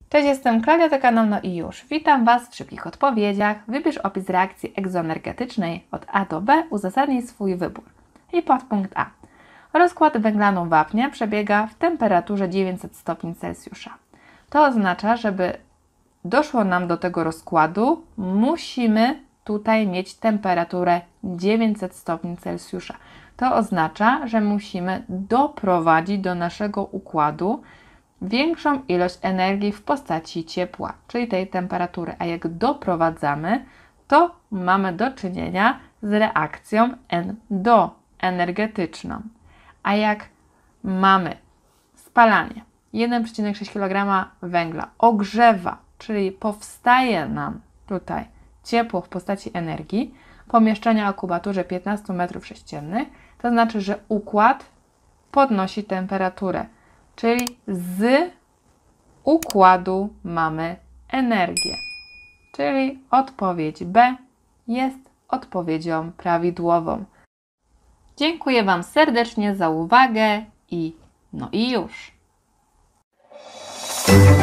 Cześć, jestem Klaudia, to kanał No i już. Witam Was w szybkich odpowiedziach. Wybierz opis reakcji egzoenergetycznej od A do B, uzasadnij swój wybór. I podpunkt A. Rozkład węglanu wapnia przebiega w temperaturze 900 stopni Celsjusza. To oznacza, żeby doszło nam do tego rozkładu, musimy tutaj mieć temperaturę 900 stopni Celsjusza. To oznacza, że musimy doprowadzić do naszego układu większą ilość energii w postaci ciepła, czyli tej temperatury. A jak doprowadzamy, to mamy do czynienia z reakcją endoenergetyczną. A jak mamy spalanie 1,6 kg węgla ogrzewa, czyli powstaje nam tutaj ciepło w postaci energii, pomieszczenia o kubaturze 15 m3, to znaczy, że układ podnosi temperaturę, czyli z układu mamy energię. Czyli odpowiedź B jest odpowiedzią prawidłową. Dziękuję Wam serdecznie za uwagę i no i już.